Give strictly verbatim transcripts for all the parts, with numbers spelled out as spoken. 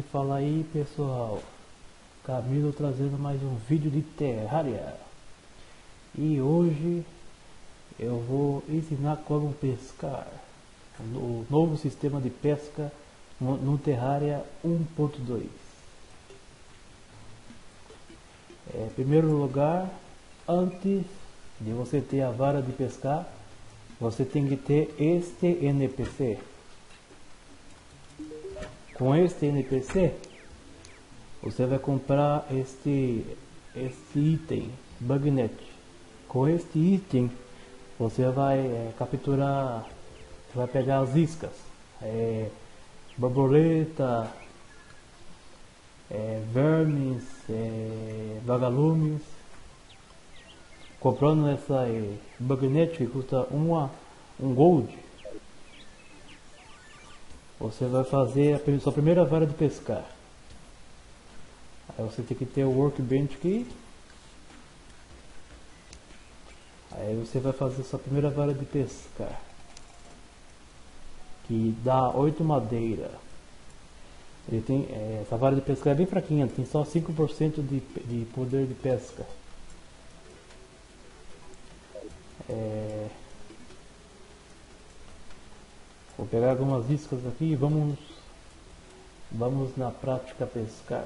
Fala aí pessoal, Camilo trazendo mais um vídeo de Terraria. E hoje eu vou ensinar como pescar o novo sistema de pesca no, no Terraria um ponto dois. É, em primeiro lugar, antes de você ter a vara de pescar, você tem que ter este N P C. Com este N P C, você vai comprar este, este item, Bugnet. Com este item, você vai é, capturar, vai pegar as iscas, é, borboleta, é, vermes, é, vagalumes. Comprando essa é, Bugnet que custa uma, um gold, você vai fazer a sua primeira vara de pescar. Aí você tem que ter o workbench aqui. Aí você vai fazer a sua primeira vara de pescar, que dá oito madeira. Ele tem, é, essa vara de pescar é bem fraquinha, tem só cinco por cento de, de poder de pesca. É, vou pegar algumas iscas aqui e vamos, vamos na prática pescar.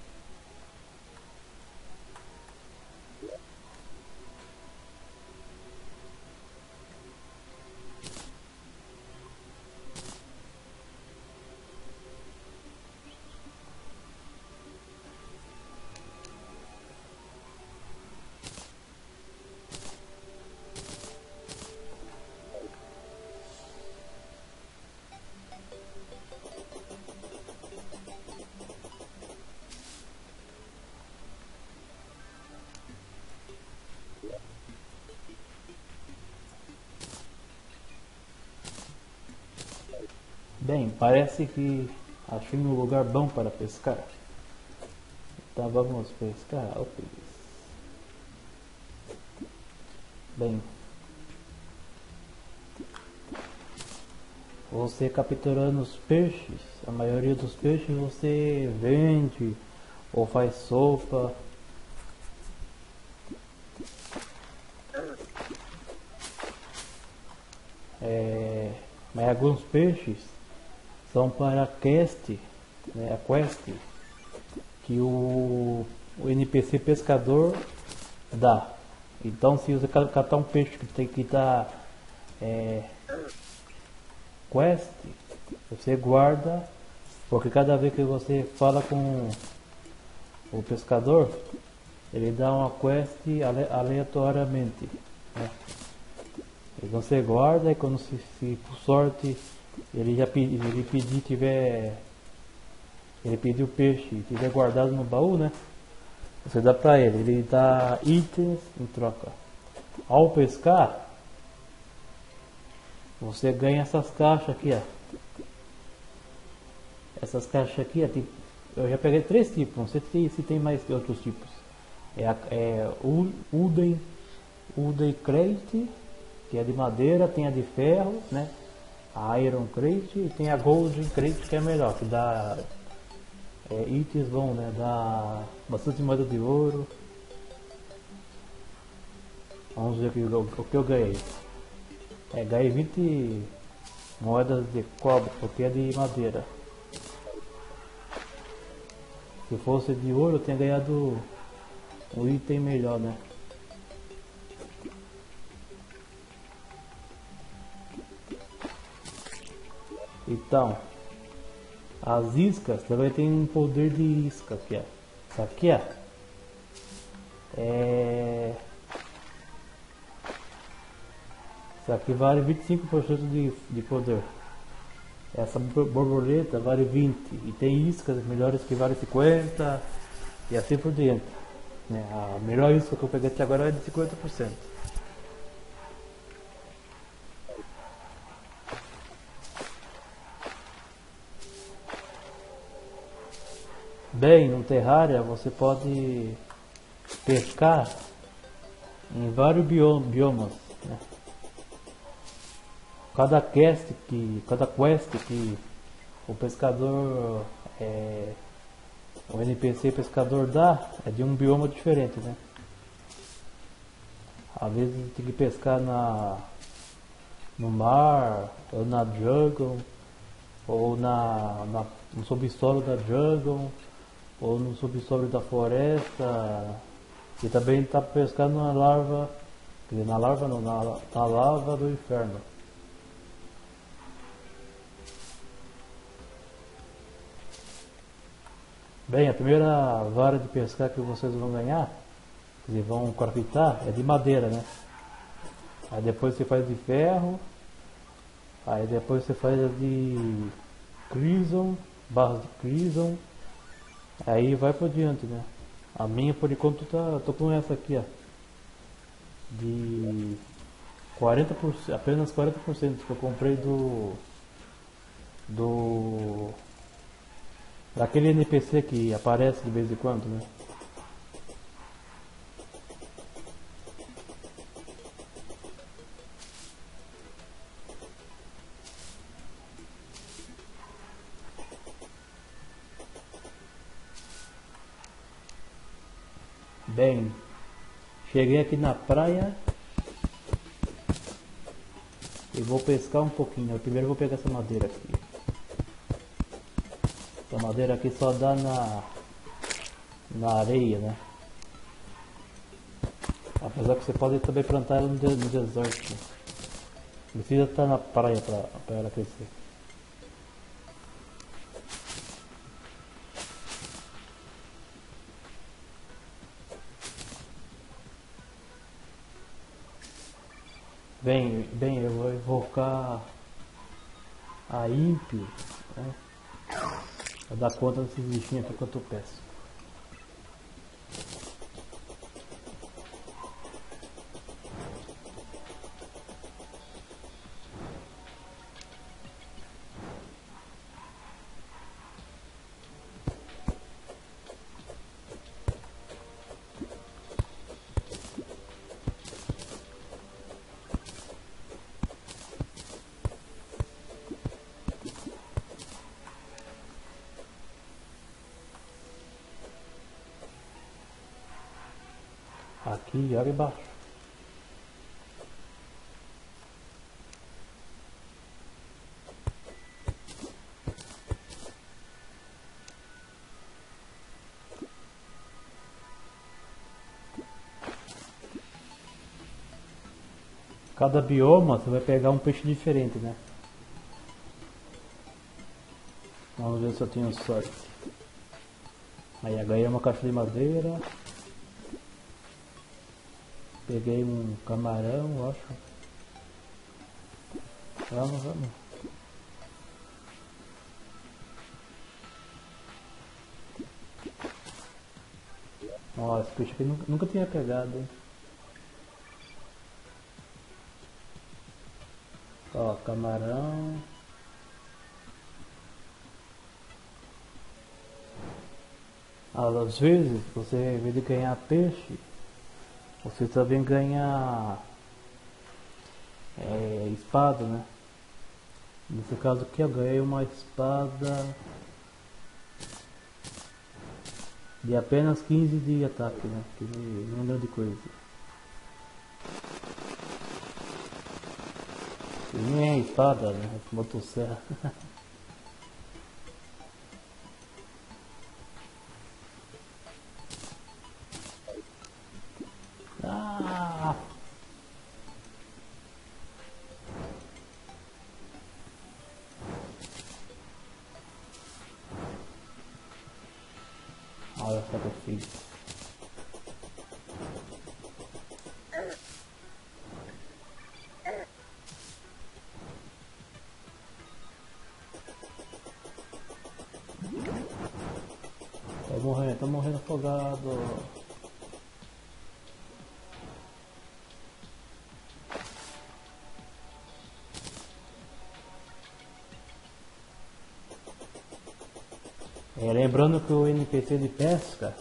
Bem, parece que achei um lugar bom para pescar. Então vamos pescar. Okay. Bem, você capturando os peixes, a maioria dos peixes você vende ou faz sopa. É, mas alguns peixes são para quest, né, a quest que o, o N P C pescador dá. Então se você catar um peixe que tem que dar é, quest, você guarda, porque cada vez que você fala com o pescador, ele dá uma quest ale, aleatoriamente, né? E você guarda e quando se, se por sorte ele já pedi, ele pedir tiver ele pediu peixe e tiver guardado no baú, né? Você dá pra ele, ele dá itens em troca. Ao pescar, você ganha essas caixas aqui, ó. Essas caixas aqui, ó, tem, eu já peguei três tipos, não sei se, se tem mais outros tipos. É, a, é Uden, Uden Crate, que é de madeira, tem a de ferro, né? A Iron Crate, e tem a Golden Crate, que é melhor, que dá é, itens bons, né? Dá bastante moeda de ouro. Vamos ver aqui o, o que eu ganhei. É, ganhei vinte moedas de cobre, porque é de madeira. Se fosse de ouro, eu tinha ganhado um item melhor, né? Então, as iscas também tem um poder de isca aqui, ó. Isso aqui, ó, é... isso aqui vale vinte e cinco por cento de, de poder. Essa borboleta vale vinte e tem iscas melhores que vale cinquenta e assim por diante, né? A melhor isca que eu peguei até agora é de cinquenta por cento. Bem, no Terraria você pode pescar em vários biomas, né? Cada quest que, cada quest que o pescador é, o N P C pescador dá é de um bioma diferente, né? Às vezes tem que pescar na, no mar, ou na jungle, ou na, na, no subsolo da jungle, ou no subsolo da floresta. E também está pescando na larva, quer dizer, na larva não, na, na lava do inferno. Bem, a primeira vara de pescar que vocês vão ganhar, quer dizer, vão craftar, é de madeira, né? Aí depois você faz de ferro, aí depois você faz a de crimson, barras de crimson, aí vai por diante, né? A minha por enquanto tá, tô com essa aqui, ó, de quarenta por cento, apenas quarenta por cento que eu comprei do do daquele N P C que aparece de vez em quando, né? Bem, cheguei aqui na praia e vou pescar um pouquinho. Primeiro vou pegar essa madeira aqui. Essa madeira aqui só dá na, na areia, né? Apesar que você pode também plantar ela no, de, no deserto. Né? Precisa estar na praia para ela crescer. Bem, bem, eu vou invocar a ímpio, né? Pra dar conta desses bichinhos aqui enquanto eu peço. Aqui e olha embaixo. Cada bioma você vai pegar um peixe diferente, né? Vamos ver se eu tenho sorte. Aí ganhei uma caixa de madeira. Peguei um camarão, eu acho. Vamos, vamos. Ó, esse peixe aqui nunca, nunca tinha pegado, hein? Ó, camarão. Às vezes, você, em vez de ganhar peixe, você também ganha é, espada, né? Nesse caso aqui eu ganhei uma espada de apenas quinze de ataque, né? Que não é grande coisa. E nem é espada, né? É motosserra. Ah! Olha só que eu fiz. Tô morrendo, tô morrendo afogado. É, lembrando que o N P C de pesca,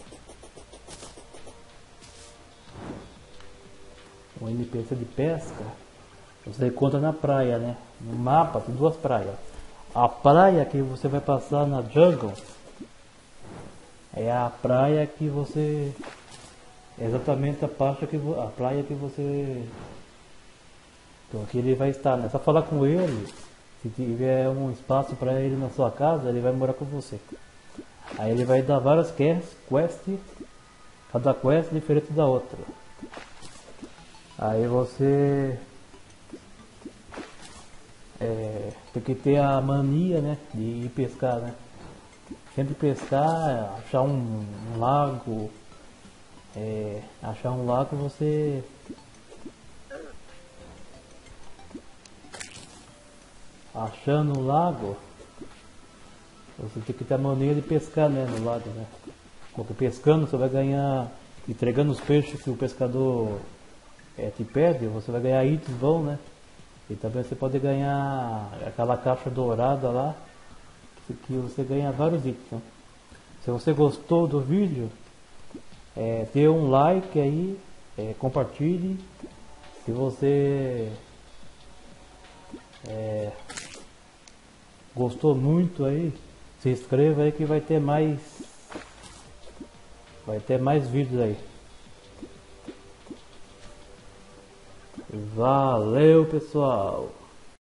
o N P C de pesca, você encontra na praia, né? No mapa tem duas praias. A praia que você vai passar na jungle, É a praia que você... É exatamente a praia que, vo- a praia que você... Então, que ele vai estar, né? Só falar com ele, se tiver um espaço para ele na sua casa, ele vai morar com você. Aí ele vai dar várias quests, quests, cada quest diferente da outra. Aí você é, tem que ter a mania, né, de ir pescar, né? Sempre pescar, achar um, um lago, é, achar um lago você achando um lago, você tem que ter a mania de pescar, né, no lago, né? Porque pescando você vai ganhar, entregando os peixes que o pescador é, te pede, você vai ganhar itens bons, né? E também você pode ganhar aquela caixa dourada lá, que que você ganha vários itens. Né? Se você gostou do vídeo, é, dê um like aí, é, compartilhe. Se você é, gostou muito aí, se inscreva aí que vai ter mais, vai ter mais vídeos aí. Valeu, pessoal!